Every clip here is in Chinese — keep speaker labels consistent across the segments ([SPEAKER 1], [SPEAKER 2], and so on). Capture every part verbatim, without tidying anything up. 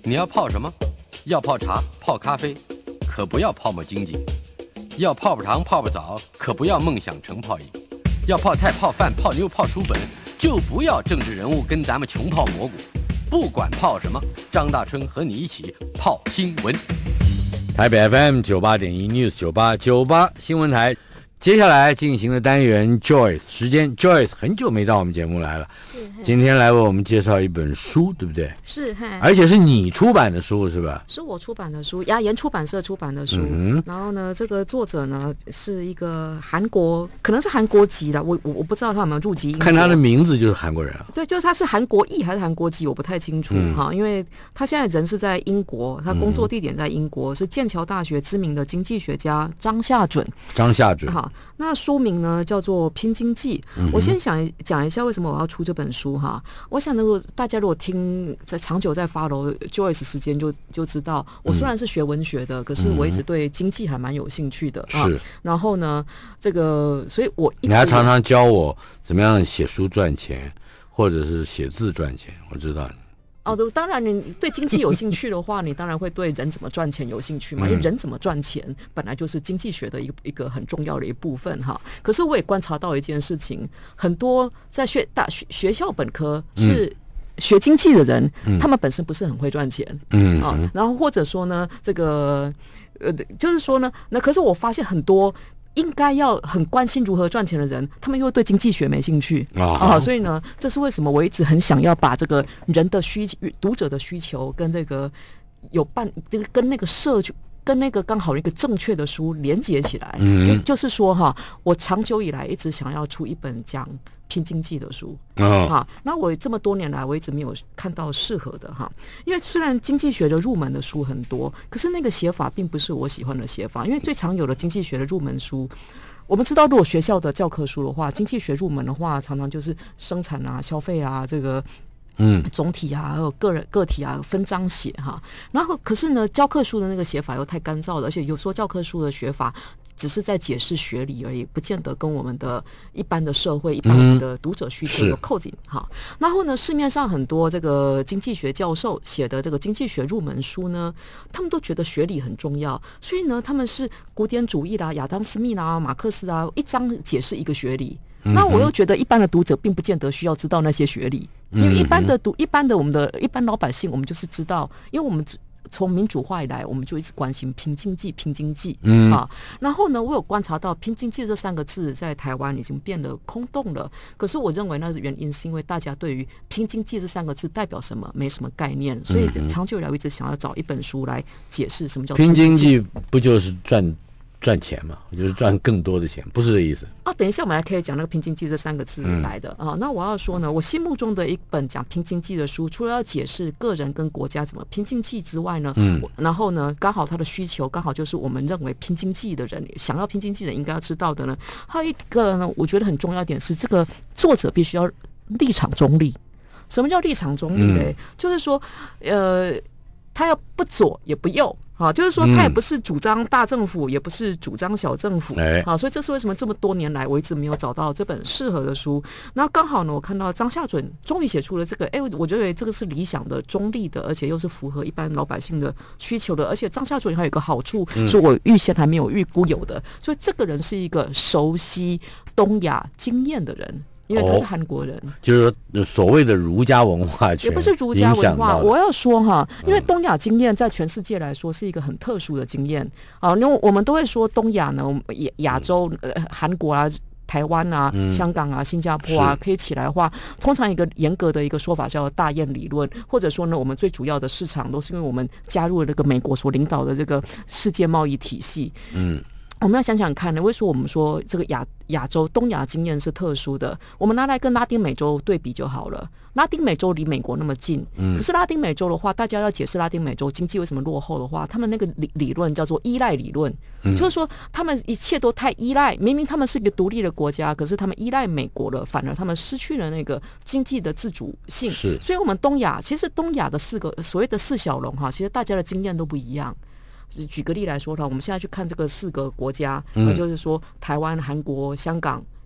[SPEAKER 1] 你要泡什么？要泡茶、泡咖啡，可不要泡沫经济；要泡泡糖、泡泡澡，可不要梦想成泡影；要泡菜、泡饭、泡妞、泡书本，就不要政治人物跟咱们穷泡蘑菇。不管泡什么，张大春和你一起泡新闻。台北 F M 九八点一 News 九八九八新闻台。接下来进行的单元 Joyce 时间 Joyce 很久没到我们节目来了，
[SPEAKER 2] 是
[SPEAKER 1] 今天来为我们介绍一本书，对不对？
[SPEAKER 2] 是，
[SPEAKER 1] 而且是你出版的书是吧？
[SPEAKER 2] 是我出版的书，雅言出版社出版的书、嗯、然后呢这个作者呢是一个韩国，可能是韩国籍的，我我我不知道他有没有入籍英国，
[SPEAKER 1] 看他的名字就是韩国人啊。
[SPEAKER 2] 对，就是他是韩国裔还是韩国籍我不太清楚、嗯、因为他现在人是在英国，他工作地点在英国、嗯、是剑桥大学知名的经济学家张夏准
[SPEAKER 1] 张夏准。
[SPEAKER 2] 好，那书名呢叫做拼经济、嗯、我先想讲一下为什么我要出这本书哈。我想如果大家如果听在长久在 follow Joyce 时间就就知道，我虽然是学文学的、嗯、可是我一直对经济还蛮有兴趣的、嗯啊、是。然后呢这个所以我一直
[SPEAKER 1] 你还常常教我怎么样写书赚钱或者是写字赚钱，我知道
[SPEAKER 2] 哦，当然你对经济有兴趣的话你当然会对人怎么赚钱有兴趣嘛、嗯、因为人怎么赚钱本来就是经济学的一个一个很重要的一部分哈。可是我也观察到一件事情，很多在学大学学校本科是学经济的人、嗯、他们本身不是很会赚钱，嗯啊，然后或者说呢这个呃就是说呢那可是我发现很多应该要很关心如何赚钱的人，他们又对经济学没兴趣、哦啊、所以呢这是为什么我一直很想要把这个人的需读者的需求跟这个有办跟那个社跟那个刚好一个正确的书连接起来、嗯、就, 就是说哈，我长久以来一直想要出一本讲拼经济的书、哦啊、那我这么多年来我一直没有看到适合的哈。因为虽然经济学的入门的书很多，可是那个写法并不是我喜欢的写法。因为最常有的经济学的入门书，我们知道如果学校的教科书的话，经济学入门的话常常就是生产啊消费啊这个嗯，总体啊还有个人个体啊分章写哈。然后可是呢教科书的那个写法又太干燥了，而且有时候教科书的学法只是在解释学理而已，不见得跟我们的一般的社会一般的读者需求有扣紧哈、嗯。然后呢市面上很多这个经济学教授写的这个经济学入门书呢，他们都觉得学理很重要，所以呢他们是古典主义啦、亚当斯密啦、马克思啊，一章解释一个学理。那我又觉得一般的读者并不见得需要知道那些学理，因为一般的读一般的我们的一般老百姓，我们就是知道，因为我们从民主化以来，我们就一直关心拼经济拼经济、嗯、啊。然后呢我有观察到拼经济这三个字在台湾已经变得空洞了，可是我认为那是原因是因为大家对于拼经济这三个字代表什么没什么概念，所以长久以来我一直想要找一本书来解释什么叫
[SPEAKER 1] 拼经济。不就是赚赚钱嘛，就是赚更多的钱，不是这意思
[SPEAKER 2] 啊。等一下我们还可以讲那个拼经济这三个字来的、嗯、啊。那我要说呢，我心目中的一本讲拼经济的书，除了要解释个人跟国家怎么拼经济之外呢，嗯，然后呢刚好他的需求刚好就是我们认为拼经济的人想要拼经济的人应该要知道的呢。还有一个呢我觉得很重要一点是，这个作者必须要立场中立。什么叫立场中立呢、嗯、就是说呃他要不左也不右啊，就是说他也不是主张大政府、嗯、也不是主张小政府、哎、啊，所以这是为什么这么多年来我一直没有找到这本适合的书。然后刚好呢我看到张夏准终于写出了这个，哎，我觉得这个是理想的中立的，而且又是符合一般老百姓的需求的，而且张夏准还有一个好处、嗯、是我预先还没有预估有的，所以这个人是一个熟悉东亚经验的人，因为他是韩国人、哦、
[SPEAKER 1] 就是所谓的儒家文化圈，
[SPEAKER 2] 也不是儒家文化。我要说哈，因为东亚经验在全世界来说是一个很特殊的经验啊。因为我们都会说东亚呢，亚洲、呃、韩国啊、台湾啊、嗯、香港啊、新加坡啊，可以起来的话，通常一个严格的一个说法叫大雁理论，或者说呢，我们最主要的市场都是因为我们加入了这个美国所领导的这个世界贸易体系。嗯。我们要想想看呢，为什么我们说这个亚亚洲东亚经验是特殊的？我们拿来跟拉丁美洲对比就好了。拉丁美洲离美国那么近，可是拉丁美洲的话，大家要解释拉丁美洲经济为什么落后的话，他们那个理理论叫做依赖理论，就是说他们一切都太依赖，明明他们是一个独立的国家，可是他们依赖美国了，反而他们失去了那个经济的自主性。是，所以我们东亚其实东亚的四个所谓的四小龙哈，其实大家的经验都不一样。举个例来说的话，我们现在去看这个四个国家，嗯、就是说台湾、韩国、香港、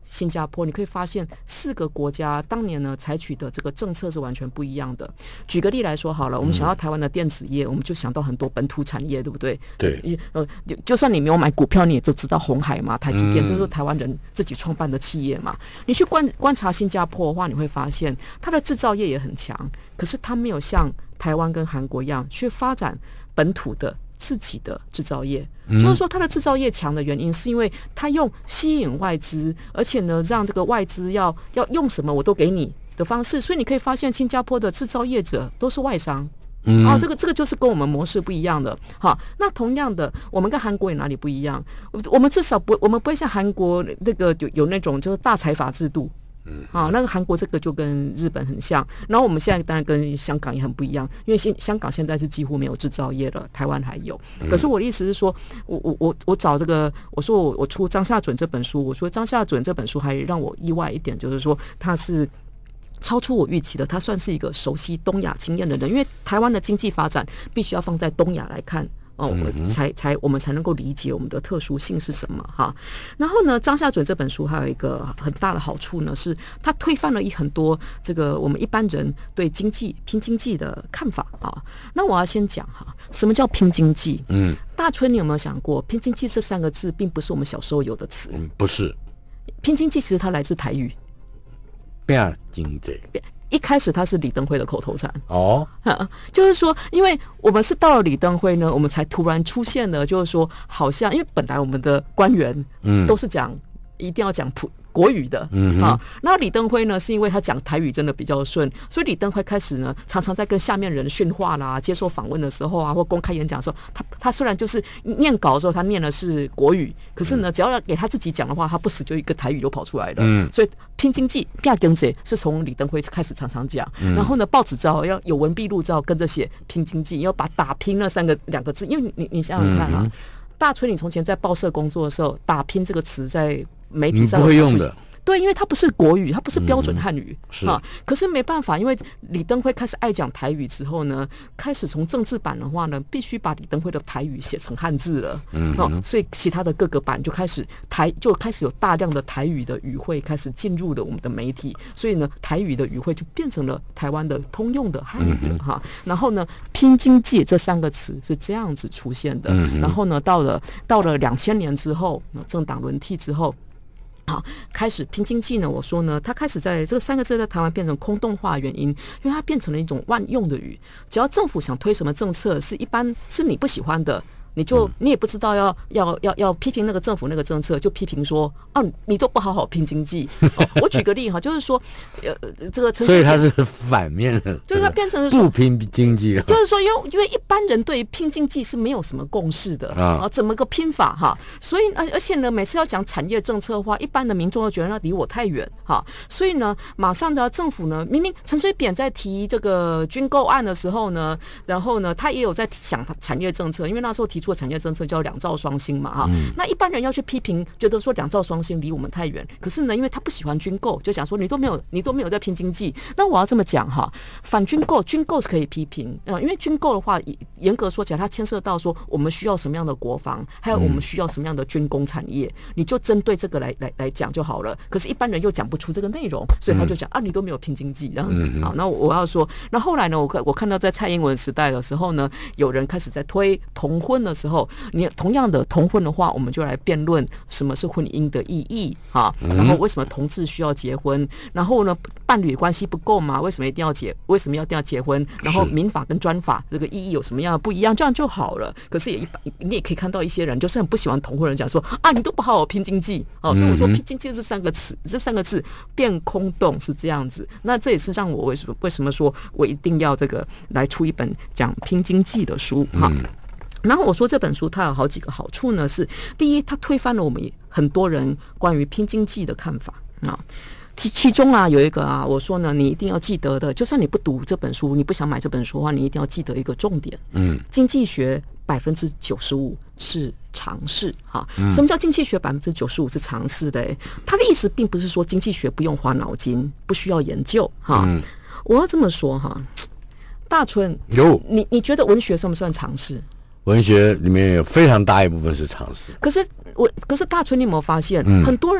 [SPEAKER 2] 新加坡，你可以发现四个国家当年呢采取的这个政策是完全不一样的。举个例来说好了，我们想到台湾的电子业，我们就想到很多本土产业，对不对？
[SPEAKER 3] 对。
[SPEAKER 2] 呃，就算你没有买股票，你也都知道鸿海嘛、台积电，这都是台湾人自己创办的企业嘛。你去观观察新加坡的话，你会发现它的制造业也很强，可是它没有像台湾跟韩国一样去发展本土的自己的制造业。嗯、就是说它的制造业强的原因是因为它用吸引外资，而且呢让这个外资要要用什么我都给你的方式，所以你可以发现新加坡的制造业者都是外商。嗯、啊，这个这个就是跟我们模式不一样的。好，那同样的，我们跟韩国有哪里不一样？我们至少不，我们不会像韩国那个有有那种就是大财阀制度。啊，那个韩国这个就跟日本很像，然后我们现在当然跟香港也很不一样，因为香香港现在是几乎没有制造业了，台湾还有。可是我的意思是说，我我我我找这个，我说我我出张夏准这本书，我说张夏准这本书还让我意外一点，就是说他是超出我预期的，他算是一个熟悉东亚经验的人，因为台湾的经济发展必须要放在东亚来看。哦，才才我们才能够理解我们的特殊性是什么哈。然后呢，张夏准这本书还有一个很大的好处呢，是它推翻了一很多这个我们一般人对经济拼经济的看法啊。那我要先讲哈，什么叫拼经济？嗯，大春，你有没有想过，拼经济这三个字并不是我们小时候有的词？
[SPEAKER 3] 嗯，不是。
[SPEAKER 2] 拼经济其实它来自台语。
[SPEAKER 3] 拼经济。
[SPEAKER 2] 一开始它是李登辉的口头禅
[SPEAKER 3] 哦，
[SPEAKER 2] 就是说，因为我们是到了李登辉呢，我们才突然出现了，就是说，好像因为本来我们的官员嗯都是讲、嗯、一定要讲普国语的，嗯啊，然后李登辉呢，是因为他讲台语真的比较顺，所以李登辉开始呢，常常在跟下面人训话啦，接受访问的时候啊，或公开演讲的时候，他他虽然就是念稿的时候，他念的是国语，可是呢，只要给他自己讲的话，他不时就一个台语就跑出来了，嗯，所以拼经济、拼经济是从李登辉开始常常讲，然后呢，报纸照要有文必录照跟着写拼经济，要把打拼那三个两个字，因为你你想想看啊，嗯、大春，你从前在报社工作的时候，打拼这个词在媒体上
[SPEAKER 3] 不会用的。
[SPEAKER 2] 对，因为它不是国语，它不是标准汉语、
[SPEAKER 3] 嗯、是
[SPEAKER 2] 啊。可是没办法，因为李登辉开始爱讲台语之后呢，开始从政治版的话呢，必须把李登辉的台语写成汉字了。嗯、啊，所以其他的各个版就开始台就开始有大量的台语的语汇开始进入了我们的媒体，所以呢，台语的语汇就变成了台湾的通用的汉语了哈、啊。然后呢，拼经济这三个词是这样子出现的。嗯、然后呢，到了到了两千年之后，政党轮替之后。好，开始拼经济呢？我说呢，它开始在这三个字在台湾变成空洞化的原因，因为它变成了一种万用的语。只要政府想推什么政策，是一般是你不喜欢的，你就你也不知道要要要要批评那个政府那个政策，就批评说啊，你都不好好拼经济。哦、我举个例哈，就是说，呃，这个
[SPEAKER 3] 所以它是反面的，
[SPEAKER 2] 就是它变成是
[SPEAKER 3] 不拼经济了。
[SPEAKER 2] 就是说，因为因为一般人对拼经济是没有什么共识的啊，怎么个拼法哈？所以而且呢，每次要讲产业政策的话，一般的民众都觉得那离我太远哈，所以呢，马上的政府呢，明明陈水扁在提这个军购案的时候呢，然后呢，他也有在想产业政策，因为那时候提出的产业政策叫两兆双星嘛哈、嗯，那一般人要去批评，觉得说两兆双星离我们太远，可是呢，因为他不喜欢军购，就想说你都没有你都没有在拼经济，那我要这么讲哈，反军购军购是可以批评，呃，因为军购的话，严格说起来，它牵涉到说我们需要什么样的国防，还有我们需要什么样的军工产业，你就针对这个来来来讲就好了。可是，一般人又讲不出这个内容，所以他就讲、嗯、啊，你都没有拼经济这样子啊。那我要说，那后来呢，我看我看到在蔡英文时代的时候呢，有人开始在推同婚的时候，你同样的同婚的话，我们就来辩论什么是婚姻的意义啊，然后为什么同志需要结婚，然后呢，伴侣关系不够嘛，为什么一定要结？为什么要一定要结婚？然后民法跟专法这个意义有什么样的不一样？这样就好了。可是也一般，你也可以看到一些人就是很不喜欢同婚人讲说啊，你都不好好拼经济哦，所以我说拼经济这三个词，这三个字变空洞是这样子。那这也是让我为什么为什么说我一定要这个来出一本讲拼经济的书哈。嗯，然后我说这本书它有好几个好处呢，是第一，它推翻了我们很多人关于拼经济的看法啊。其其中啊有一个啊，我说呢，你一定要记得的，就算你不读这本书，你不想买这本书的话，你一定要记得一个重点。嗯，经济学百分之九十五是常识哈。什么叫经济学百分之九十五是常识的？它的意思并不是说经济学不用花脑筋，不需要研究哈。嗯，我要这么说哈，大春，有你你觉得文学算不算常识？
[SPEAKER 3] 文学里面有非常大一部分是常识。
[SPEAKER 2] 可是我，可是大春，你有没有发现，嗯、很多人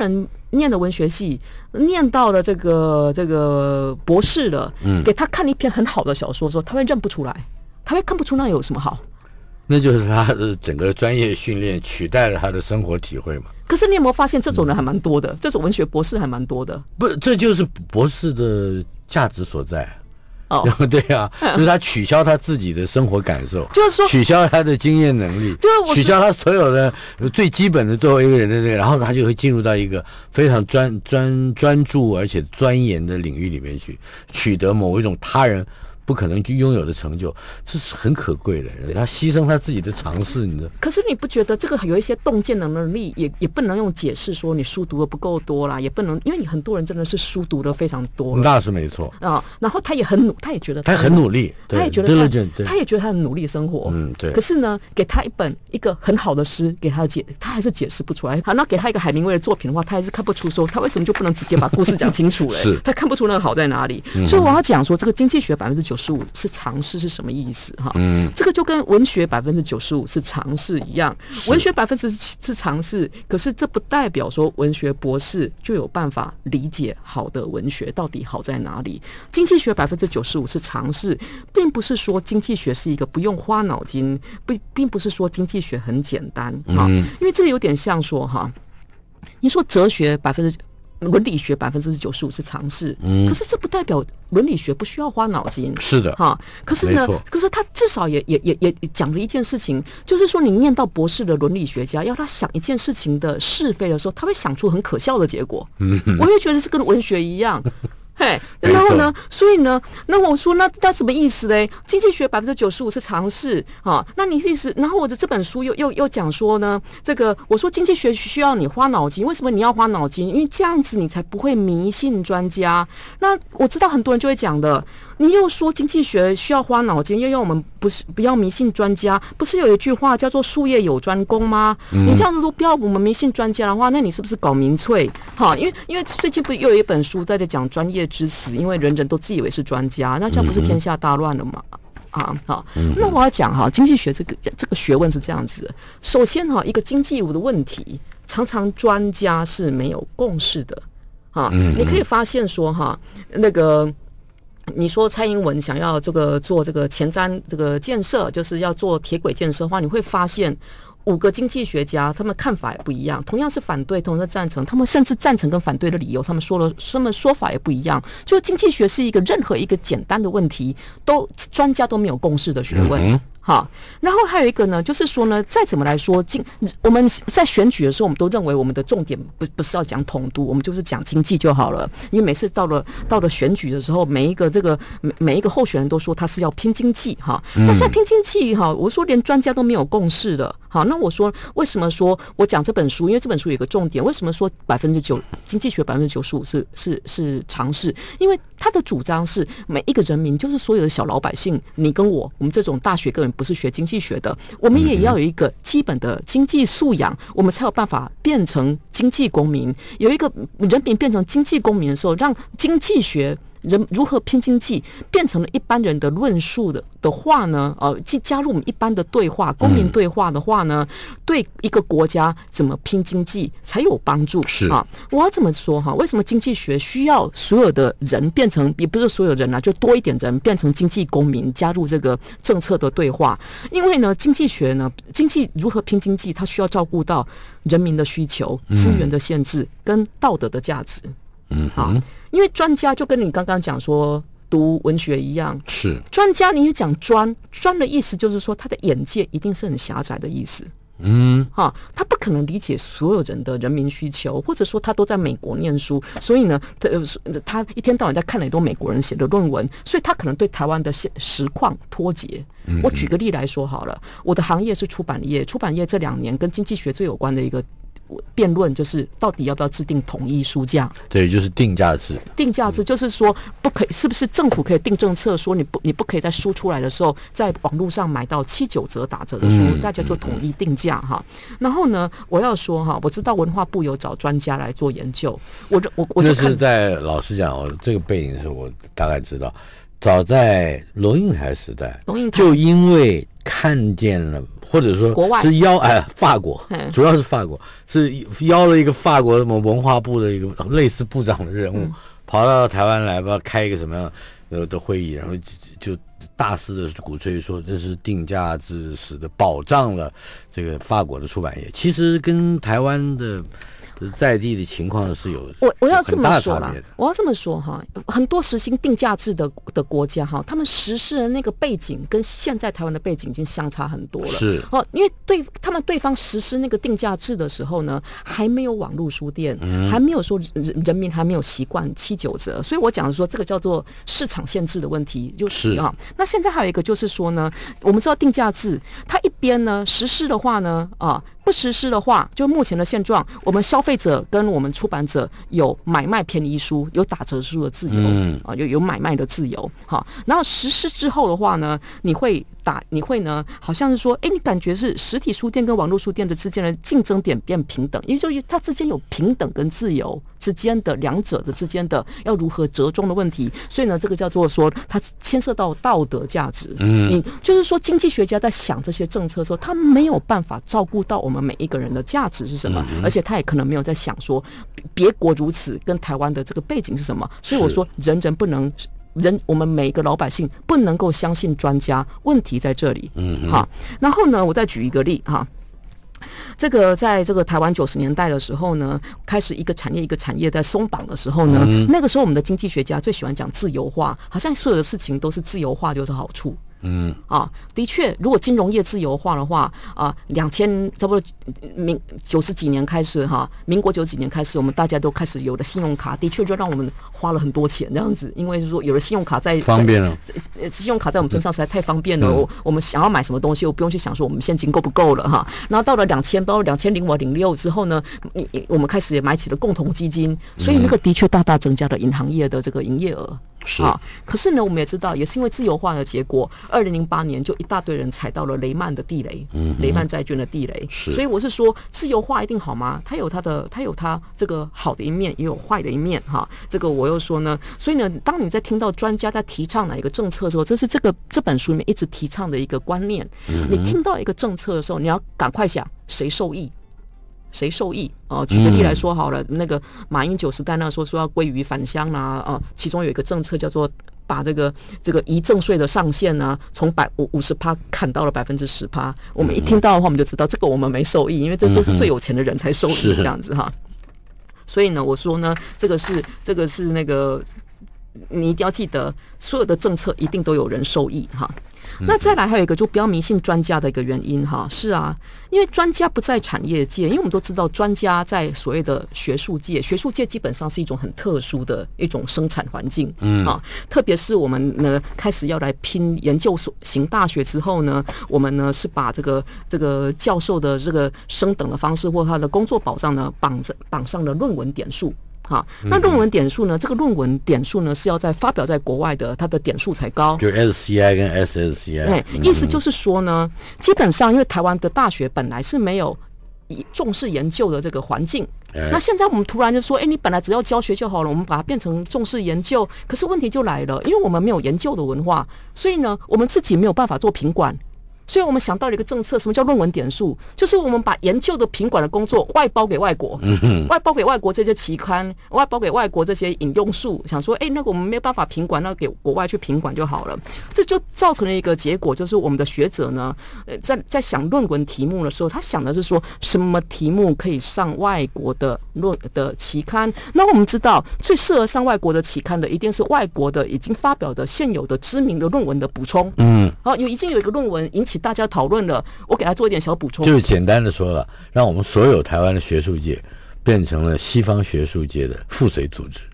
[SPEAKER 2] 念的文学系，念到了这个这个博士了，嗯，给他看一篇很好的小说的时候，他会认不出来，他会看不出那有什么好。
[SPEAKER 3] 那就是他的整个专业训练取代了他的生活体会嘛。
[SPEAKER 2] 可是你有没有发现这种人还蛮多的？这种文学博士还蛮多的。
[SPEAKER 3] 不，这就是博士的价值所在。
[SPEAKER 2] 哦，
[SPEAKER 3] 对啊，就是他取消他自己的生活感受，
[SPEAKER 2] 就是说
[SPEAKER 3] 取消他的经验能力，
[SPEAKER 2] 就是
[SPEAKER 3] 取消他所有的最基本的作为一个人的这个，然后他就会进入到一个非常专专专注而且钻研的领域里面去，取得某一种他人不可能去拥有的成就，这是很可贵的。他牺牲他自己的尝试，你知道？
[SPEAKER 2] 可是你不觉得这个有一些洞见的能力也，也也不能用解释说你书读的不够多啦，也不能，因为你很多人真的是书读的非常多，
[SPEAKER 3] 那是没错
[SPEAKER 2] 啊。然后他也很努，他也觉得
[SPEAKER 3] 他, 他很努力，
[SPEAKER 2] 他也觉得
[SPEAKER 3] diligent，
[SPEAKER 2] 他, 他也觉得他很努力生活，
[SPEAKER 3] 嗯，对。
[SPEAKER 2] 可是呢，给他一本一个很好的诗，给他解，他还是解释不出来。好，那给他一个海明威的作品的话，他还是看不出说他为什么就不能直接把故事讲清楚了、欸？
[SPEAKER 3] 是，
[SPEAKER 2] 他看不出那个好在哪里。嗯、所以我要讲说，这个经济学百分之九十五是常试是什么意思哈？嗯，这个就跟文学百分之九十五是常试一样，文学百分之是常试，可是这不代表说文学博士就有办法理解好的文学到底好在哪里。经济学百分之九十五是常试，并不是说经济学是一个不用花脑筋，不，并不是说经济学很简单哈、嗯，因为这个有点像说哈，你说哲学百分之。伦理学百分之九十五是常识，嗯，可是这不代表伦理学不需要花脑筋，
[SPEAKER 3] 是的，
[SPEAKER 2] 哈。可是呢，可是他至少也也也也讲了一件事情，就是说你念到博士的伦理学家，要他想一件事情的是非的时候，他会想出很可笑的结果。嗯，我也觉得是跟文学一样。嘿，然后呢？所以呢？那我说，那那什么意思嘞？经济学百分之九十五是常识啊。那你意思？然后我的这本书又又又讲说呢，这个我说经济学需要你花脑筋，为什么你要花脑筋？因为这样子你才不会迷信专家。那我知道很多人就会讲的，你又说经济学需要花脑筋，又要我们不是不要迷信专家，不是有一句话叫做术业有专攻吗？嗯、你这样子说不要我们迷信专家的话，那你是不是搞民粹？哈，因为因为最近不又有一本书在讲专业之死，因为人人都自以为是专家，那这样不是天下大乱了吗？啊，好，那我要讲哈，经济学这个这个学问是这样子。首先哈，一个经济的问题，常常专家是没有共识的。哈，你可以发现说哈，那个你说蔡英文想要这个做这个前瞻这个建设，就是要做铁轨建设的话，你会发现。五个经济学家，他们看法也不一样，同样是反对，同样是赞成，他们甚至赞成跟反对的理由，他们说了，他们说法也不一样。就经济学是一个任何一个简单的问题，都专家都没有共识的学问。嗯好，然后还有一个呢，就是说呢，再怎么来说，经我们在选举的时候，我们都认为我们的重点不不是要讲统独，我们就是讲经济就好了。因为每次到了到了选举的时候，每一个这个每每一个候选人都说他是要拼经济哈。那现在拼经济哈，我说连专家都没有共识的。好，那我说为什么说我讲这本书？因为这本书有一个重点，为什么说百分之九经济学百分之九十五是是是常识？因为他的主张是每一个人民，就是所有的小老百姓，你跟我，我们这种大学个人不是学经济学的，我们也要有一个基本的经济素养，我们才有办法变成经济公民。有一个人民变成经济公民的时候，让经济学。人如何拼经济变成了一般人的论述的的话呢？呃，加入我们一般的对话，公民对话的话呢，嗯、对一个国家怎么拼经济才有帮助。
[SPEAKER 3] 是
[SPEAKER 2] 啊，我要这么说哈，为什么经济学需要所有的人变成，也不是所有人啊，就多一点人变成经济公民，加入这个政策的对话？因为呢，经济学呢，经济如何拼经济，它需要照顾到人民的需求、资源的限制跟道德的价值。
[SPEAKER 3] 嗯，
[SPEAKER 2] 好。因为专家就跟你刚刚讲说读文学一样，
[SPEAKER 3] 是
[SPEAKER 2] 专家你也讲专专的意思就是说他的眼界一定是很狭窄的意思。
[SPEAKER 3] 嗯，
[SPEAKER 2] 哈，他不可能理解所有人的人民需求，或者说他都在美国念书，所以呢，他他一天到晚在看很多美国人写的论文，所以他可能对台湾的实况脱节。嗯、我举个例来说好了，我的行业是出版业，出版业这两年跟经济学最有关的一个辩论就是到底要不要制定统一书价？
[SPEAKER 3] 对，就是定价制。
[SPEAKER 2] 定价制就是说，不可以，是不是政府可以定政策，说你不你不可以在书出来的时候，在网络上买到七九折打折的书，嗯、大家就统一定价哈。然后呢，我要说哈，我知道文化部有找专家来做研究，我我我就
[SPEAKER 3] 那是在老实讲，我这个背景是我大概知道，早在龙应台时代，
[SPEAKER 2] 龙应台
[SPEAKER 3] 就因为看见了，或者说
[SPEAKER 2] 国外
[SPEAKER 3] 是邀哎法国，主要是法国是邀了一个法国什么文化部的一个类似部长的人物，嗯、跑到台湾来，不知道开一个什么样的的会议，然后就大肆的鼓吹说这是定价制使得保障了这个法国的出版业，其实跟台湾的在地的情况是有
[SPEAKER 2] 我我要这么说
[SPEAKER 3] 啦，
[SPEAKER 2] 我要这么说哈，很多实行定价制的的国家哈，他们实施的那个背景跟现在台湾的背景已经相差很多了。
[SPEAKER 3] 是
[SPEAKER 2] 哦，因为对他们对方实施那个定价制的时候呢，还没有网络书店，嗯、还没有说人人民还没有习惯七九折，所以我讲说这个叫做市场限制的问题，就是啊。那现在还有一个就是说呢，我们知道定价制，它一边呢实施的话呢啊。不实施的话，就目前的现状，我们消费者跟我们出版者有买卖便宜书、有打折书的自由，嗯、啊，有有买卖的自由。好，然后实施之后的话呢，你会打，你会呢，好像是说，哎，你感觉是实体书店跟网络书店的之间的竞争点变平等，也就是它之间有平等跟自由之间的两者的之间的要如何折中的问题。所以呢，这个叫做说，它牵涉到道德价值。嗯，你就是说，经济学家在想这些政策的时候，他没有办法照顾到我们每一个人的价值是什么，嗯、而且他也可能没有在想说别国如此跟台湾的这个背景是什么，所以我说人人不能人，我们每一个老百姓不能够相信专家，问题在这里。嗯，好，然后呢，我再举一个例哈。这个在这个台湾九十年代的时候呢，开始一个产业一个产业在松绑的时候呢，嗯、那个时候我们的经济学家最喜欢讲自由化，好像所有的事情都是自由化就是好处。嗯啊，的确，如果金融业自由化的话，啊，两千差不多民九十几年开始哈，民国九十几年开始，我们大家都开始有了信用卡，的确就让我们花了很多钱这样子，因为就是说有了信用卡在
[SPEAKER 3] 方便了，
[SPEAKER 2] 信用卡在我们身上实在太方便了。嗯、我我们想要买什么东西，我不用去想说我们现金够不够了哈。然后到了两千，到两千零五零六之后呢，我们开始也买起了共同基金，所以那个的确大大增加了银行业的这个营业额。
[SPEAKER 3] 是
[SPEAKER 2] 啊，可是呢，我们也知道，也是因为自由化的结果，二零零八年就一大堆人踩到了雷曼的地雷，嗯，雷曼债券的地雷。所以我是说，自由化一定好吗？它有它的，它有它这个好的一面，也有坏的一面哈。这个我又说呢，所以呢，当你在听到专家在提倡哪一个政策的时候，这是这个这本书里面一直提倡的一个观念。嗯、你听到一个政策的时候，你要赶快想谁受益。谁受益？哦、呃，举个例来说好了，嗯、那个马英九时代那时候说要归于返乡啦，呃，其中有一个政策叫做把这个这个遗赠税的上限呢、啊，从百五五十趴砍到了百分之十趴。我们一听到的话，我们就知道这个我们没受益，因为这都是最有钱的人才受益这样子哈。所以呢，我说呢，这个是这个是那个，你一定要记得，所有的政策一定都有人受益哈。那再来还有一个就不要迷信专家的一个原因哈，是啊，因为专家不在产业界，因为我们都知道专家在所谓的学术界，学术界基本上是一种很特殊的一种生产环境，嗯啊，特别是我们呢开始要来拼研究所型大学之后呢，我们呢是把这个这个教授的这个升等的方式或他的工作保障呢绑着绑上了论文点数。好，那论文点数呢？这个论文点数呢是要在发表在国外的，它的点数才高。
[SPEAKER 3] 就 S C I 跟 S S C I。
[SPEAKER 2] 对，意思就是说呢，基本上因为台湾的大学本来是没有重视研究的这个环境，哎、那现在我们突然就说，哎，你本来只要教学就好了，我们把它变成重视研究。可是问题就来了，因为我们没有研究的文化，所以呢，我们自己没有办法做品管。所以我们想到了一个政策，什么叫论文点数？就是我们把研究的品管的工作外包给外国，嗯、外包给外国这些期刊，外包给外国这些引用数，想说，哎，那个我们没有办法品管，那给国外去品管就好了。这就造成了一个结果，就是我们的学者呢，在在想论文题目的时候，他想的是说什么题目可以上外国的论的期刊。那我们知道，最适合上外国的期刊的，一定是外国的已经发表的现有的知名的论文的补充。嗯，好，有已经有一个论文引起大家讨论了，我给他做一点小补充。
[SPEAKER 3] 就是简单的说了，让我们所有台湾的学术界变成了西方学术界的附随组织。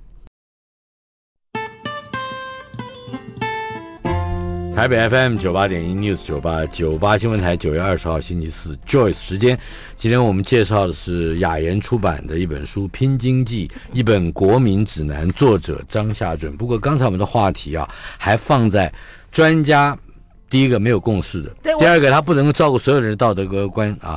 [SPEAKER 3] 台北 F M 九八点一 News 九八九八新闻台九月二十号星期四 Joyce 时间，今天我们介绍的是雅言出版的一本书《拼经济》，一本国民指南，作者张夏准。不过刚才我们的话题啊，还放在专家。第一个没有共识的，第二个他不能够照顾所有人的道德观啊，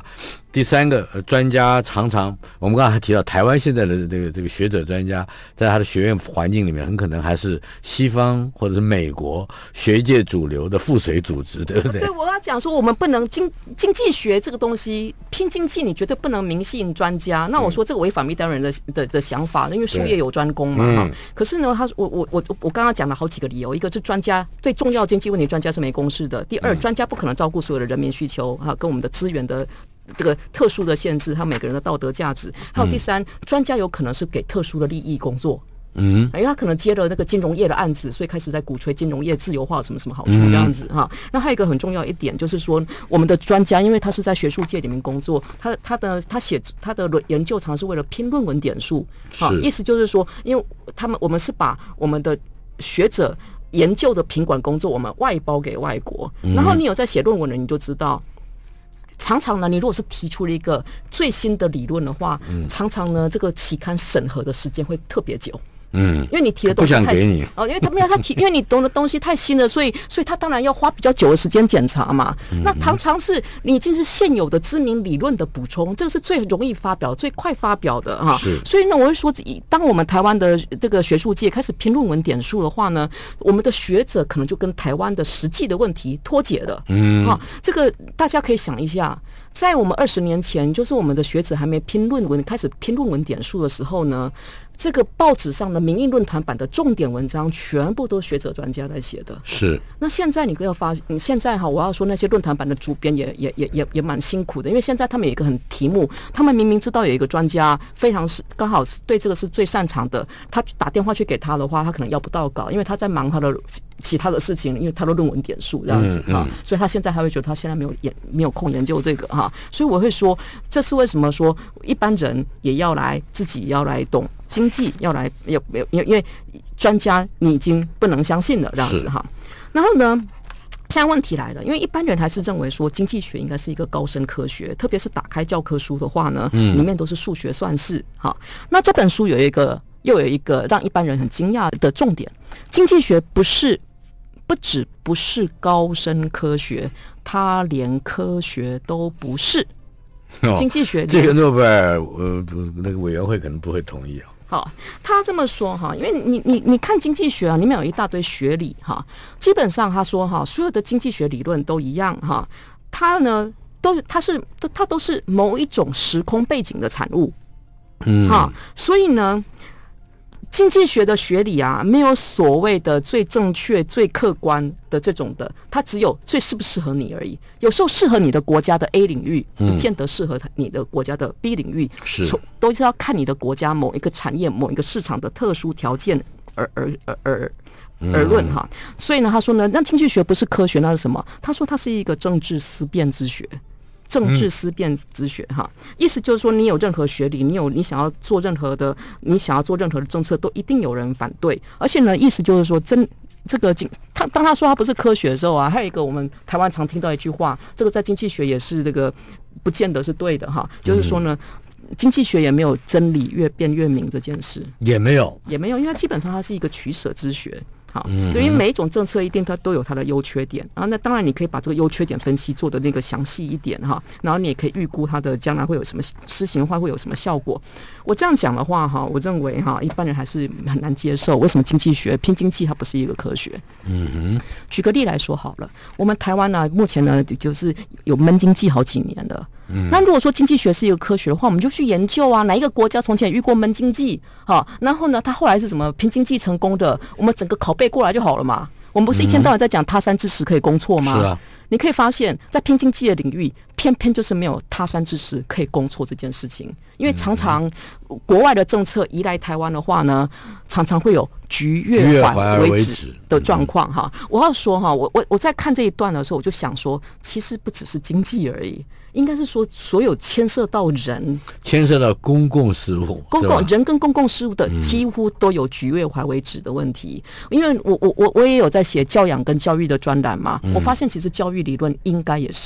[SPEAKER 3] 第三个呃专家常常，我们刚才还提到台湾现在的这个这个学者专家，在他的学院环境里面，很可能还是西方或者是美国学界主流的附随组织，对不对？
[SPEAKER 2] 对，我要讲说，我们不能经经济学这个东西拼经济，你绝对不能迷信专家。那我说这个违反密单人的的的想法，因为术业有专攻嘛。嗯、可是呢，他我我我我刚刚讲了好几个理由，一个是专家对重要经济问题，专家是没公识的；第二，专家不可能照顾所有的人民需求啊，跟我们的资源的。这个特殊的限制，还有每个人的道德价值，还有第三，专家有可能是给特殊的利益工作，嗯，因为他可能接了那个金融业的案子，所以开始在鼓吹金融业自由化什么什么好处这样子哈。嗯、那还有一个很重要一点就是说，我们的专家，因为他是在学术界里面工作，他他的他写他的研究常是为了拼论文点数，好，意思就是说，因为他们我们是把我们的学者研究的品管工作，我们外包给外国，然后你有在写论文的，你就知道。常常呢，你如果是提出了一个最新的理论的话，嗯、常常呢，这个期刊审核的时间会特别久。嗯，因为你提的东西太
[SPEAKER 3] 不想给你
[SPEAKER 2] 哦，因为他没有他提，因为你懂的东西太新了，所以所以他当然要花比较久的时间检查嘛。嗯、那常常是你已经是现有的知名理论的补充，这个是最容易发表、最快发表的哈。是，所以呢，我会说，当我们台湾的这个学术界开始拼论文点数的话呢，我们的学者可能就跟台湾的实际的问题脱节了。嗯，啊，这个大家可以想一下。在我们二十年前，就是我们的学者还没拼论文，开始拼论文点数的时候呢，这个报纸上的民意论坛版的重点文章，全部都是学者专家在写的。是。那现在你要发，你现在哈，我要说那些论坛版的主编也也也也也蛮辛苦的，因为现在他们有一个很题目，他们明明知道有一个专家非常是刚好对这个是最擅长的，他打电话去给他的话，他可能要不到稿，因为他在忙他的其他的事情，因为他的论文点数这样子哈、嗯嗯，所以他现在还会觉得他现在没有研没有空研究这个哈，所以我会说，这是为什么说一般人也要来自己要来懂经济，要来有没有因为专家你已经不能相信了这样子哈，然后呢？现在问题来了，因为一般人还是认为说经济学应该是一个高深科学，特别是打开教科书的话呢，里面都是数学算式。哈，那这本书有一个又有一个让一般人很惊讶的重点：经济学不是不只不是高深科学，它连科学都不是。哦、经济学
[SPEAKER 3] 这个诺贝尔呃那个委员会可能不会同意啊。
[SPEAKER 2] 好，他这么说哈，因为你你你看经济学啊，里面有一大堆学理哈，基本上他说哈，所有的经济学理论都一样哈，它呢都它是它都是某一种时空背景的产物，嗯，哈，所以呢。经济学的学理啊，没有所谓的最正确、最客观的这种的，它只有最适不适合你而已。有时候适合你的国家的 A 领域，不见得适合你的国家的 B 领域，是都是要看你的国家某一个产业、某一个市场的特殊条件而而而而而论哈。所以呢，他说呢，那经济学不是科学，那是什么？他说它是一个政治思辨之学。政治思辨之学哈，意思就是说，你有任何学理，你有你想要做任何的，你想要做任何的政策，都一定有人反对。而且呢，意思就是说，真这个经他当他说他不是科学的时候啊，还有一个我们台湾常听到一句话，这个在经济学也是这个不见得是对的哈，就是说呢，经济学也没有真理越辩越明这件事，
[SPEAKER 3] 也没有
[SPEAKER 2] 也没有，因为它基本上它是一个取舍之学。好，所以每一种政策一定它都有它的优缺点，然后那当然你可以把这个优缺点分析做的那个详细一点哈，然后你也可以预估它的将来会有什么施行的话会有什么效果。我这样讲的话哈，我认为哈一般人还是很难接受，为什么经济学拼经济它不是一个科学？嗯哼，举个例来说好了，我们台湾呢目前呢就是有闷经济好几年了。嗯，那如果说经济学是一个科学的话，我们就去研究啊，哪一个国家从前遇过闷经济，好，然后呢，他后来是怎么拼经济成功的，我们整个拷贝过来就好了嘛。我们不是一天到晚在讲他山之石可以攻错吗？是啊，你可以发现，在拼经济的领域，偏偏就是没有他山之石可以攻错这件事情，因为常常国外的政策移来台湾的话呢，常常会有局越缓为止的状况哈。我要说哈，我我我在看这一段的时候，我就想说，其实不只是经济而已。应该是说，所有牵涉到人、
[SPEAKER 3] 牵涉到公共事务、
[SPEAKER 2] 公共人跟公共事务的，几乎都有举越怀为止的问题。因为我我我我也有在写教养跟教育的专栏嘛，嗯、我发现其实教育理论应该也是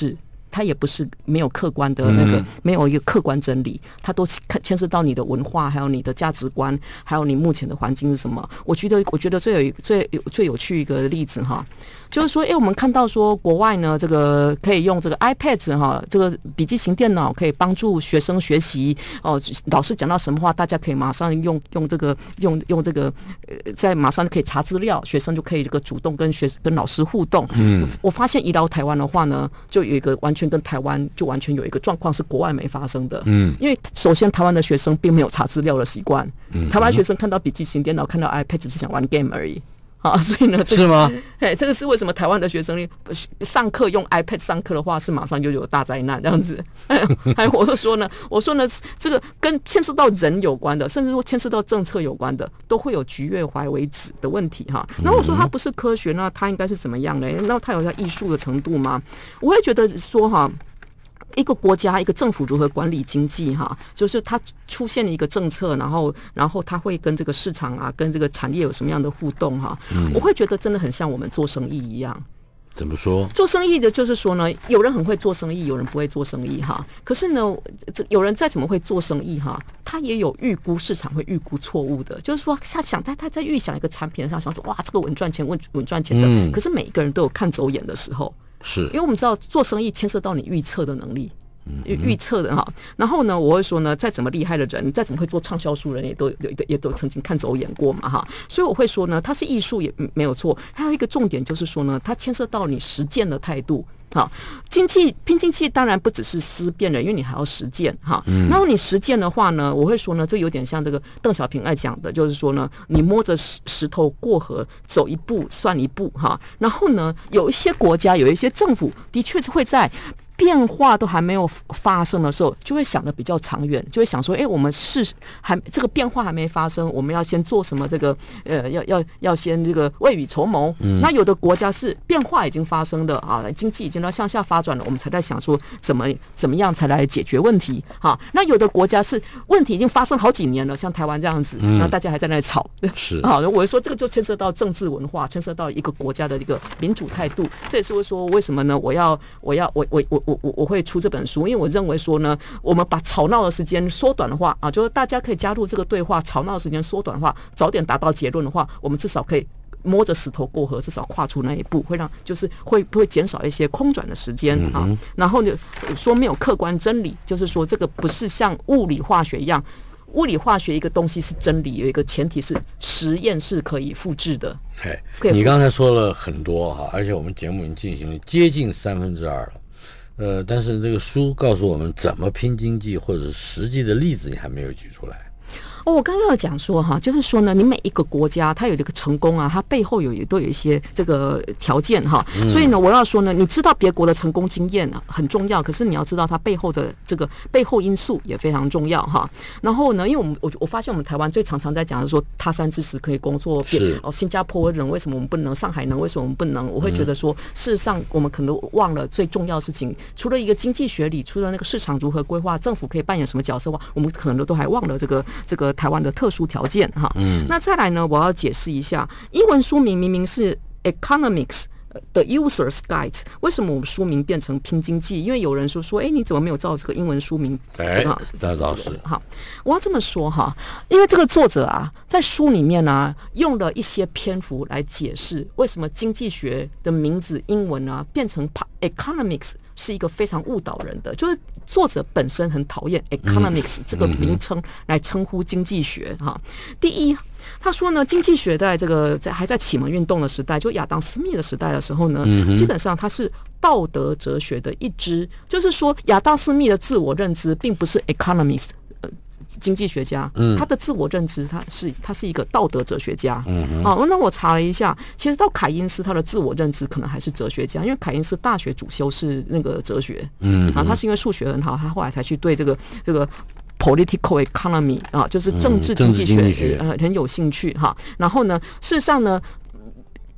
[SPEAKER 2] 它也不是没有客观的那个、嗯、没有一个客观真理，它都牵涉到你的文化，还有你的价值观，还有你目前的环境是什么。我觉得我觉得最有最有最有趣一个例子哈，就是说，哎、欸，我们看到说国外呢，这个可以用这个 iPad 哈，这个笔记型电脑可以帮助学生学习哦。老师讲到什么话，大家可以马上用用这个用用这个，呃，在马上可以查资料，学生就可以这个主动跟学跟老师互动。嗯，我发现移到台湾的话呢，就有一个完全跟台湾就完全有一个状况是国外没发生的。嗯，因为首先台湾的学生并没有查资料的习惯，嗯，台湾学生看到笔记型电脑，看到 iPad 只是想玩 game 而已。啊，所以呢，
[SPEAKER 3] 是吗？
[SPEAKER 2] 哎，这个是为什么台湾的学生上课用 iPad 上课的话，是马上就有大灾难这样子。还有，我就说呢，我说呢，这个跟牵涉到人有关的，甚至说牵涉到政策有关的，都会有局月怀为止的问题哈。那我说它不是科学，那它应该是怎么样呢？那它有它艺术的程度吗？我会觉得说哈。一个国家一个政府如何管理经济哈，就是它出现了一个政策，然后然后它会跟这个市场啊跟这个产业有什么样的互动哈、嗯、我会觉得真的很像我们做生意一样。
[SPEAKER 3] 怎么说？
[SPEAKER 2] 做生意的就是说呢，有人很会做生意，有人不会做生意哈。可是呢，有人再怎么会做生意哈，他也有预估市场会预估错误的，就是说他想他他在预想一个产品上，想说哇这个稳赚钱稳稳赚钱的、嗯，可是每一个人都有看走眼的时候。
[SPEAKER 3] 是，
[SPEAKER 2] 因为我们知道做生意牵涉到你预测的能力，预预测的哈。然后呢，我会说呢，再怎么厉害的人，再怎么会做畅销书人，也都也也都曾经看走眼过嘛哈。所以我会说呢，它是艺术也没有错。还有一个重点就是说呢，它牵涉到你实践的态度。好，经济拼经济当然不只是思辨的，因为你还要实践哈。然后你实践的话呢，我会说呢，这有点像这个邓小平爱讲的，就是说呢，你摸着石石头过河，走一步算一步哈。然后呢，有一些国家，有一些政府，的确是会在变化都还没有发生的时候，就会想得比较长远，就会想说，哎、欸，我们是还这个变化还没发生，我们要先做什么？这个呃，要要要先这个未雨绸缪。嗯、那有的国家是变化已经发生的啊，经济已经要向下发展了，我们才在想说怎么怎么样才来解决问题。好，那有的国家是问题已经发生好几年了，像台湾这样子，然后大家还在那里吵。
[SPEAKER 3] 是
[SPEAKER 2] 啊，我会说这个就牵涉到政治文化，牵涉到一个国家的一个民主态度。这也是会说为什么呢？我要我要我我我。我我我会出这本书，因为我认为说呢，我们把吵闹的时间缩短的话啊，就是大家可以加入这个对话，吵闹的时间缩短的话，早点达到结论的话，我们至少可以摸着石头过河，至少跨出那一步，会让就是会会减少一些空转的时间啊。然后呢，说没有客观真理，就是说这个不是像物理化学一样。物理化学一个东西是真理，有一个前提是实验是可以复制的。
[SPEAKER 3] 哎，你刚才说了很多哈，而且我们节目已经进行了接近三分之二了。呃，但是这个书告诉我们怎么拼经济，或者实际的例子你还没有举出来。
[SPEAKER 2] 哦，我刚刚要讲说哈，就是说呢，你每一个国家它有这个成功啊，它背后有都有一些这个条件哈、嗯，所以呢，我要说呢，你知道别国的成功经验很重要，可是你要知道它背后的这个背后因素也非常重要哈。然后呢，因为我们我我发现我们台湾最常常在讲的说他山之石可以攻错遍，哦，新加坡人为什么我们不能？上海能为什么我们不能？我会觉得说，事实上我们可能忘了最重要的事情，除了一个经济学理，除了那个市场如何规划，政府可以扮演什么角色的话，我们可能都还忘了这个这个。台湾的特殊条件哈，嗯，那再来呢，我要解释一下，英文书名明明是 Economics 的 User's Guide， 为什么我们书名变成拼经济？因为有人说说，哎、欸，你怎么没有照这个英文书名？
[SPEAKER 3] 哎，那倒是。
[SPEAKER 2] 好，我要这么说哈，因为这个作者啊，在书里面呢、啊，用了一些篇幅来解释为什么经济学的名字英文啊变成 Economics。是一个非常误导人的，就是作者本身很讨厌 economics 这个名称来称呼经济学哈。第一，他说呢，经济学在这个在还在启蒙运动的时代，就亚当斯密的时代的时候呢，基本上它是道德哲学的一支，就是说亚当斯密的自我认知并不是 economics。经济学家，他的自我认知，他是他是一个道德哲学家。嗯，好，那我查了一下，其实到凯因斯，他的自我认知可能还是哲学家，因为凯因斯大学主修是那个哲学。嗯，啊，他是因为数学很好，他后来才去对这个这个 political economy 啊，就是政治经济学呃很有兴趣哈。然后呢，事实上呢。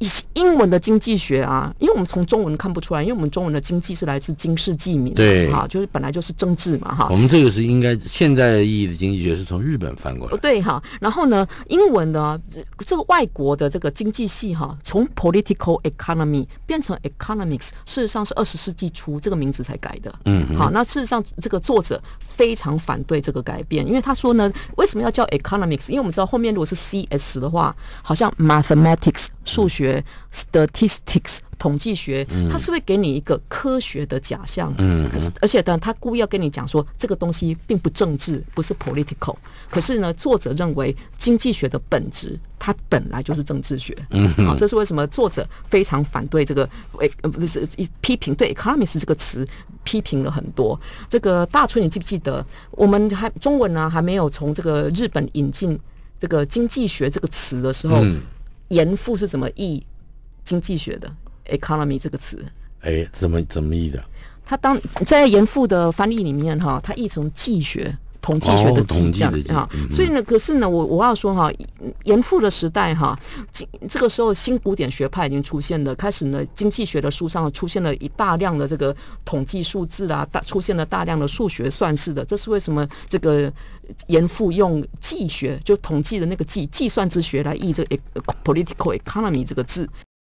[SPEAKER 2] 英文的经济学啊，因为我们从中文看不出来，因为我们中文的经济是来自经世济民，
[SPEAKER 3] 对，
[SPEAKER 2] 哈，就是本来就是政治嘛，哈。
[SPEAKER 3] 我们这个是应该现在意义的经济学是从日本翻过来，
[SPEAKER 2] 对哈。然后呢，英文的这个外国的这个经济系哈，从 political economy 变成 economics， 事实上是二十世纪初这个名字才改的。嗯，好，那事实上这个作者非常反对这个改变，因为他说呢，为什么要叫 economics？ 因为我们知道后面如果是 C S 的话，好像 mathematics 数学、statistics 统计学，它是会给你一个科学的假象。嗯，而且呢，他故意要跟你讲说，这个东西并不政治，不是 political。可是呢，作者认为经济学的本质，它本来就是政治学。嗯，好，这是为什么作者非常反对这个，呃，不是批评对 economics 这个词批评了很多。这个大春，你记不记得我们还中文呢、啊、还没有从这个日本引进这个经济学这个词的时候，嗯、严复是怎么译经济学的 economy 这个词？
[SPEAKER 3] 哎，怎么怎么译的？
[SPEAKER 2] 他当在严复的翻译里面哈，他译成计学。统计学的计这样哈，所以呢，可是呢，我我要说哈，严复的时代哈，这个时候新古典学派已经出现了，开始呢，经济学的书上出现了一大量的这个统计数字啊，大出现了大量的数学算式的，这是为什么这个严复用计学就统计的那个计计算之学来译这个 political economy 这个字。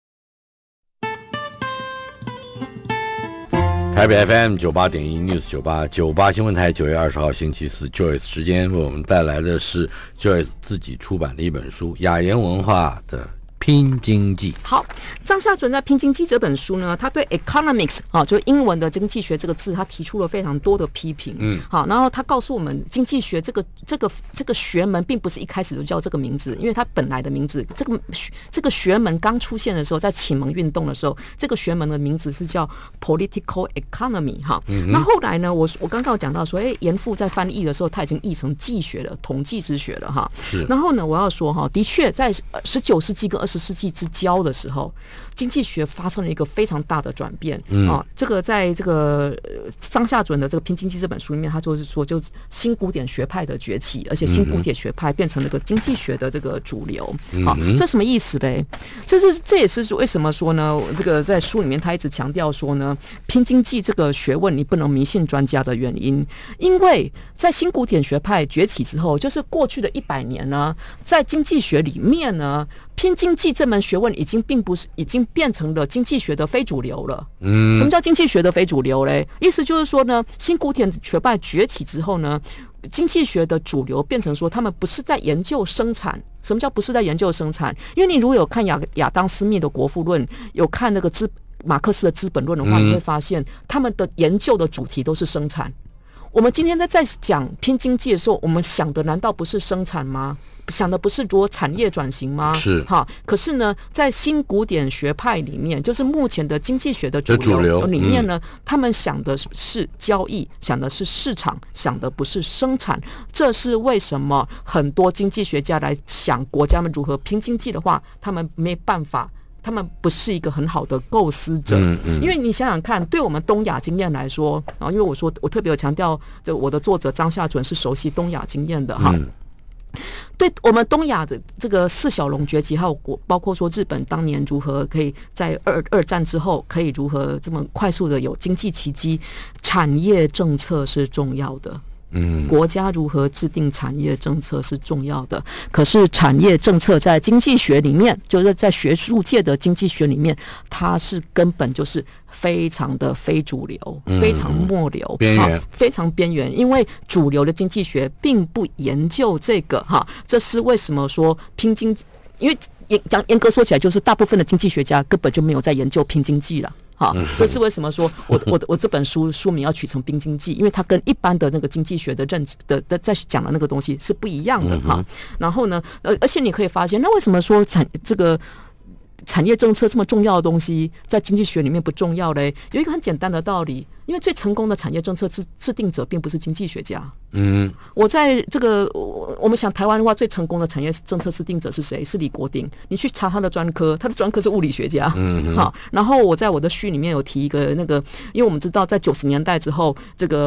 [SPEAKER 3] 台北 F M 九八点一 News 九八九八新闻台九月二十号星期四 Joyce 时间为我们带来的是 Joyce 自己出版的一本书，雅言文化的拼经济。
[SPEAKER 2] 好，张夏纯在《拼经济》这本书呢，他对 economics 啊，就英文的经济学这个字，他提出了非常多的批评。嗯，好，然后他告诉我们，经济学这个这个这个学门并不是一开始就叫这个名字，因为它本来的名字，这个这个学门刚出现的时候，在启蒙运动的时候，这个学门的名字是叫 political economy 哈。嗯，那后来呢，我我刚刚有讲到说，哎，严复在翻译的时候，他已经译成计学了，统计之学了哈。是。然后呢，我要说哈，的确在十九世纪跟二十世纪之交的时候，经济学发生了一个非常大的转变。嗯，啊，这个在这个张夏准的这个《拼经济》这本书里面，他就是说，就新古典学派的崛起，而且新古典学派变成了个经济学的这个主流。好，这什么意思嘞？这是这也是为什么说呢？这个在书里面他一直强调说呢，拼经济这个学问你不能迷信专家的原因，因为在新古典学派崛起之后，就是过去的一百年呢，在经济学里面呢。拼经济这门学问已经并不是已经变成了经济学的非主流了。嗯，什么叫经济学的非主流嘞？意思就是说呢，新古典学派崛起之后呢，经济学的主流变成说，他们不是在研究生产。什么叫不是在研究生产？因为你如果有看亚亚当斯密的《国富论》，有看那个资马克思的《资本论》的话，你会发现他们的研究的主题都是生产。我们今天在在讲拼经济的时候，我们想的难道不是生产吗？想的不是如何产业转型吗？是哈。可是呢，在新古典学派里面，就是目前的经济学的主流里面呢，嗯、他们想的是交易，想的是市场，想的不是生产。这是为什么很多经济学家来想国家们如何拼经济的话，他们没办法。他们不是一个很好的构思者，嗯嗯、因为你想想看，对我们东亚经验来说，啊，因为我说我特别有强调，这我的作者张夏准是熟悉东亚经验的哈。嗯、对我们东亚的这个四小龙崛起，还有国包括说日本当年如何可以在二二战之后可以如何这么快速的有经济奇迹，产业政策是重要的。嗯，国家如何制定产业政策是重要的，可是产业政策在经济学里面，就是在学术界的经济学里面，它是根本就是非常的非主流，嗯、非常末流，边缘，非常边缘。因为主流的经济学并不研究这个哈，这是为什么说拼经济？因为严讲严格说起来，就是大部分的经济学家根本就没有在研究拼经济了。好，这是为什么说我我我这本书书名要取成拼经济，因为它跟一般的那个经济学的认知的的在讲的那个东西是不一样的哈。然后呢，呃，而且你可以发现，那为什么说产这个产业政策这么重要的东西，在经济学里面不重要嘞？有一个很简单的道理，因为最成功的产业政策制制定者并不是经济学家。嗯，我在这个我们想台湾的话，最成功的产业政策制定者是谁？是李国鼎。你去查他的专科，他的专科是物理学家。嗯，好。然后我在我的序里面有提一个那个，因为我们知道在九十年代之后，这个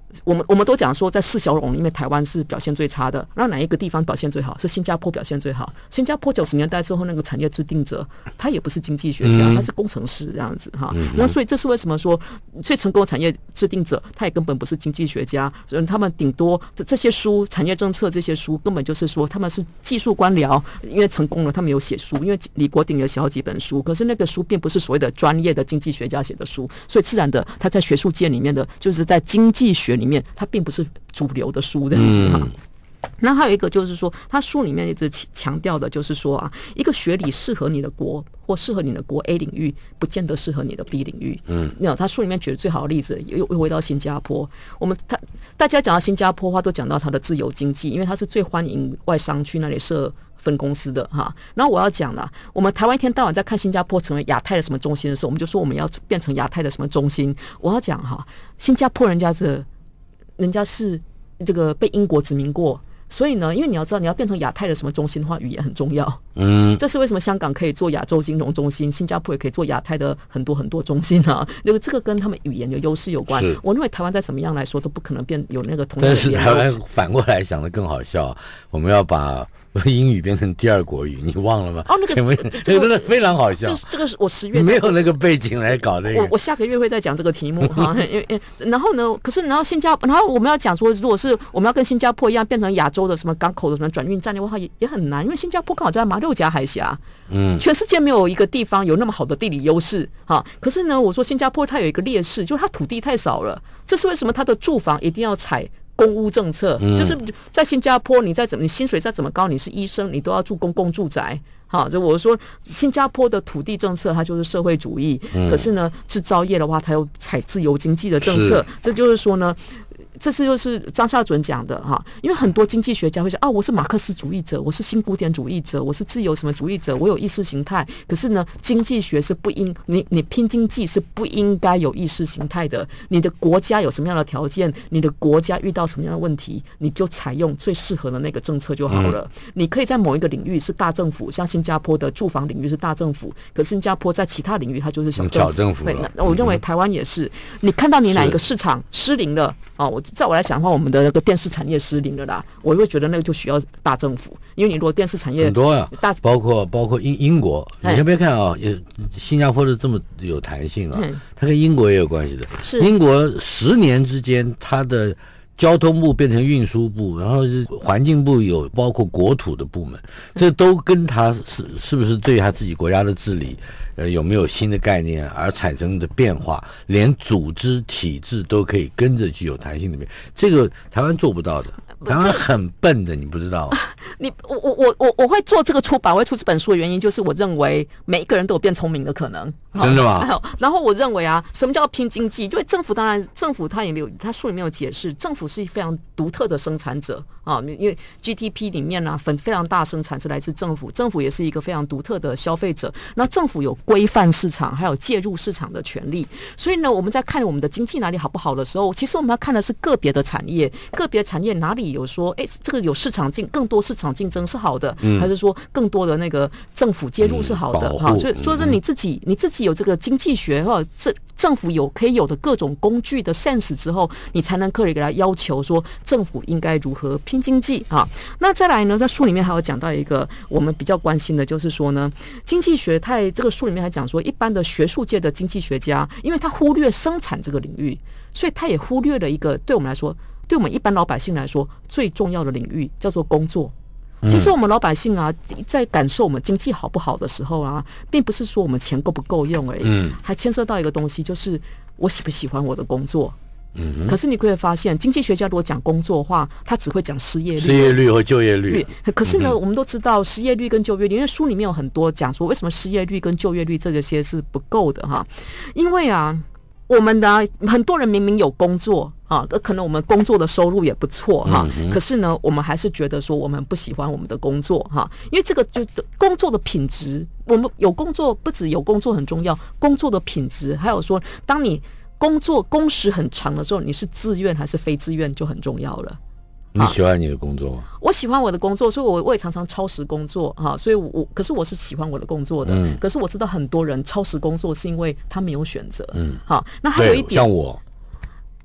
[SPEAKER 2] 我们我们都讲说，在四小龙里面，台湾是表现最差的。那哪一个地方表现最好？是新加坡表现最好。新加坡九十年代之后，那个产业制定者，他也不是经济学家，他是工程师这样子哈。那所以这是为什么说最成功的产业制定者，他也根本不是经济学家。他们顶多这这些书、产业政策这些书，根本就是说他们是技术官僚，因为成功了，他们有写书。因为李国鼎有写好几本书，可是那个书并不是所谓的专业的经济学家写的书，所以自然的，他在学术界里面的，就是在经济学里面，它并不是主流的书这样子哈。那还有一个就是说，他书里面一直强调的就是说啊，一个学理适合你的国或适合你的国 A 领域，不见得适合你的 B 领域。嗯，那他书里面举的最好的例子，又又回到新加坡。我们他大家讲到新加坡的话，都讲到它的自由经济，因为它是最欢迎外商去那里设分公司的哈。然后我要讲了，我们台湾一天到晚在看新加坡成为亚太的什么中心的时候，我们就说我们要变成亚太的什么中心。我要讲哈，新加坡人家是人家是这个被英国殖民过。所以呢，因为你要知道，你要变成亚太的什么中心的话，语言很重要。嗯，这是为什么香港可以做亚洲金融中心，新加坡也可以做亚太的很多很多中心啊。那个这个跟他们语言的优势有关。我认为台湾再怎么样来说都不可能变有那个同样的。但
[SPEAKER 3] 是台湾反过来想的更好笑，我们要把英语变成第二国语，你忘了吗？哦，那个这个、这个、这个真的非常好笑。
[SPEAKER 2] 这这个是我十月
[SPEAKER 3] 没有那个背景来搞这个。
[SPEAKER 2] 我我下个月会再讲这个题目哈。因为然后呢，可是然后新加坡，然后我们要讲说，如果是我们要跟新加坡一样变成亚洲的什么港口的什么转运站的话，也也很难，因为新加坡刚好在马六甲海峡，嗯，全世界没有一个地方有那么好的地理优势哈。可是呢，我说新加坡它有一个劣势，就是它土地太少了，这是为什么它的住房一定要采公屋政策，就是在新加坡，你再怎么你薪水再怎么高，你是医生，你都要住公共住宅。好，就我说新加坡的土地政策，它就是社会主义。嗯、可是呢，制造业的话，它有采自由经济的政策。这就是说呢。这是就是张孝准讲的哈，因为很多经济学家会说啊，我是马克思主义者，我是新古典主义者，我是自由什么主义者，我有意识形态。可是呢，经济学是不应你你拼经济是不应该有意识形态的。你的国家有什么样的条件，你的国家遇到什么样的问题，你就采用最适合的那个政策就好了。嗯、你可以在某一个领域是大政府，像新加坡的住房领域是大政府，可是新加坡在其他领域它就是小政府。小政府了。那我认为台湾也是，你看到你哪一个市场失灵了啊？我。在我来讲的话，我们的那个电视产业失灵了啦，我会觉得那个就需要大政府，因为你如果电视产业
[SPEAKER 3] 很多啊，大包括包括英英国，你看别看啊，新加坡的这么有弹性啊，它跟英国也有关系的。是英国十年之间，它的交通部变成运输部，然后是环境部有包括国土的部门，这都跟它是是不是对他自己国家的治理。呃，有没有新的概念而产生的变化，连组织体制都可以跟着具有弹性的变，这个台湾做不到的，台湾很笨的，你不知道。
[SPEAKER 2] 你我我我我我会做这个出版，我会出这本书的原因，就是我认为每一个人都有变聪明的可能。
[SPEAKER 3] 真的吗？
[SPEAKER 2] 然后我认为啊，什么叫拼经济？因为政府当然，政府它也没有，它书里面有解释，政府是非常独特的生产者啊，因为 G D P 里面呢、啊，非常大生产是来自政府，政府也是一个非常独特的消费者。那政府有规范市场，还有介入市场的权利。所以呢，我们在看我们的经济哪里好不好的时候，其实我们要看的是个别的产业，个别产业哪里有说，哎，这个有市场竞更多市场竞争是好的，嗯、还是说更多的那个政府介入是好的？哈、嗯，所以就是你自己你自己有这个经济学或者这政府有可以有的各种工具的 sense 之后，你才能可以给他要求说政府应该如何拼经济啊。那再来呢，在书里面还有讲到一个我们比较关心的，就是说呢，经济学它这个书里面还讲说，一般的学术界的经济学家，因为他忽略生产这个领域，所以他也忽略了一个对我们来说，对我们一般老百姓来说最重要的领域，叫做工作。其实我们老百姓啊，在感受我们经济好不好的时候啊，并不是说我们钱够不够用而已，嗯，还牵涉到一个东西，就是我喜不喜欢我的工作。嗯，可是你会发现，经济学家如果讲工作的话，他只会讲失业率、
[SPEAKER 3] 失业率和就业率。
[SPEAKER 2] 可是呢，嗯、我们都知道失业率跟就业率，因为书里面有很多讲说，为什么失业率跟就业率这些是不够的哈？因为啊，我们的很多人明明有工作啊，可能我们工作的收入也不错哈，嗯、可是呢，我们还是觉得说我们不喜欢我们的工作哈，因为这个就工作的品质，我们有工作不止有工作很重要，工作的品质，还有说当你工作工时很长的时候，你是自愿还是非自愿就很重要了。
[SPEAKER 3] 你喜欢你的工作吗？
[SPEAKER 2] 我喜欢我的工作，所以我我也常常超时工作哈，所以我可是我是喜欢我的工作的，嗯、可是我知道很多人超时工作是因为他没有选择，嗯，好，那还有一点
[SPEAKER 3] 像我。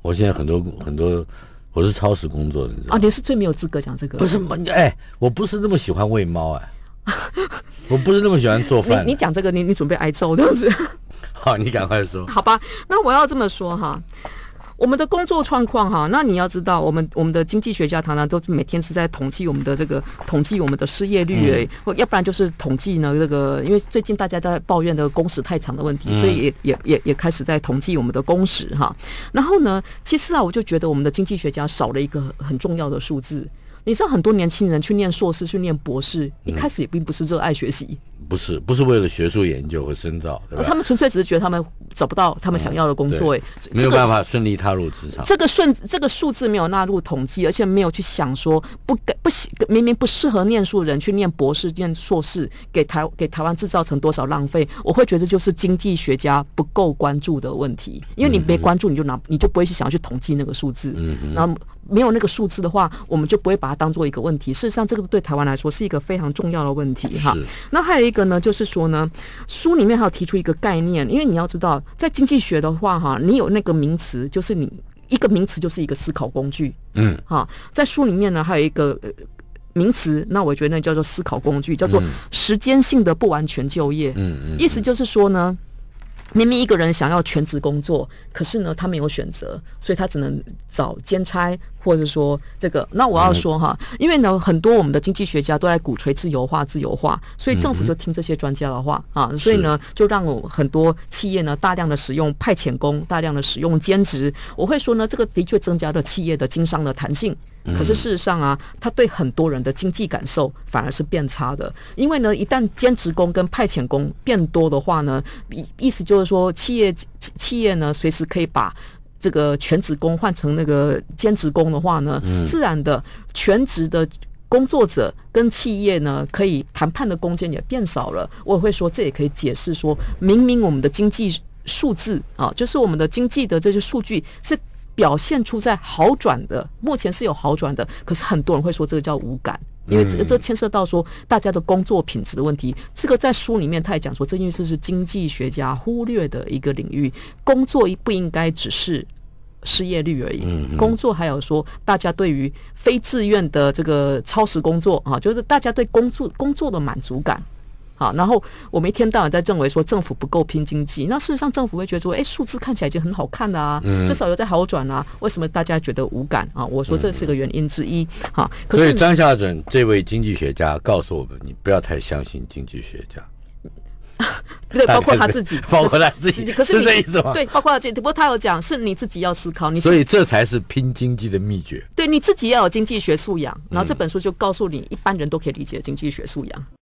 [SPEAKER 3] 我现在很多很多，我是超时工作的，你知道吗？
[SPEAKER 2] 啊，你是最没有资格讲这个。
[SPEAKER 3] 不是，哎，我不是那么喜欢喂猫哎，我不是那么喜欢做饭。
[SPEAKER 2] 你你讲这个，你你准备挨揍这样子。
[SPEAKER 3] 好，你赶快说。
[SPEAKER 2] 好吧，那我要这么说哈。我们的工作状况哈，那你要知道，我们我们的经济学家常常都每天是在统计我们的这个统计我们的失业率，哎、嗯，或要不然就是统计呢这个，因为最近大家在抱怨的工时太长的问题，嗯、所以也也也也开始在统计我们的工时哈。然后呢，其实啊，我就觉得我们的经济学家少了一个很重要的数字。你知道很多年轻人去念硕士、去念博士，一开始也并不是热爱学习，
[SPEAKER 3] 不是不是为了学术研究和深造，对吧？
[SPEAKER 2] 他们纯粹只是觉得他们找不到他们想要的工作，哎、
[SPEAKER 3] 嗯，没有办法顺利踏入职场。
[SPEAKER 2] 这个顺这个数字没有纳入统计，而且没有去想说不不明明不适合念书的人去念博士、念硕士，给台给台湾制造成多少浪费？我会觉得就是经济学家不够关注的问题，因为你没关注，你就拿你就不会去想要去统计那个数字，嗯，然后没有那个数字的话，我们就不会把它当做一个问题。事实上，这个对台湾来说是一个非常重要的问题哈。那还有一个呢，就是说呢，书里面还有提出一个概念，因为你要知道，在经济学的话哈，你有那个名词，就是你一个名词就是一个思考工具，嗯，哈，在书里面呢还有一个名词，那我觉得那叫做思考工具，叫做时间性的不完全就业，嗯嗯，意思就是说呢。明明一个人想要全职工作，可是呢，他没有选择，所以他只能找兼差，或者说这个。那我要说哈，因为呢，很多我们的经济学家都在鼓吹自由化、自由化，所以政府就听这些专家的话啊，所以呢，就让我很多企业呢大量的使用派遣工，大量的使用兼职。我会说呢，这个的确增加了企业的经商的弹性。可是事实上啊，它对很多人的经济感受反而是变差的，因为呢，一旦兼职工跟派遣工变多的话呢，意思就是说，企业企业呢随时可以把这个全职工换成那个兼职工的话呢，嗯、自然的全职的工作者跟企业呢可以谈判的空间也变少了。我也会说，这也可以解释说，明明我们的经济数字啊，就是我们的经济的这些数据是。表现出在好转的，目前是有好转的，可是很多人会说这个叫无感，因为这个这牵涉到说大家的工作品质的问题。这个在书里面他也讲说，这件事是经济学家忽略的一个领域，工作不应该只是失业率而已，工作还有说大家对于非自愿的这个超时工作啊，就是大家对工作工作的满足感。好，然后我们一天到晚在认为说政府不够拼经济，那事实上政府会觉得说，哎，数字看起来已经很好看了啊，嗯、至少有在好转啊，为什么大家觉得无感啊？我说这是个原因之一。好，可是
[SPEAKER 3] 所以张夏准这位经济学家告诉我们，你不要太相信经济学家。
[SPEAKER 2] 对，包括他自己，
[SPEAKER 3] 包括他自己，
[SPEAKER 2] 可是
[SPEAKER 3] 是这意思吗？
[SPEAKER 2] 对，包括他自己，不过他有讲，是你自己要思考，你
[SPEAKER 3] 所以这才是拼经济的秘诀。
[SPEAKER 2] 对，你自己要有经济学素养，然后这本书就告诉你，一般人都可以理解经济学素养。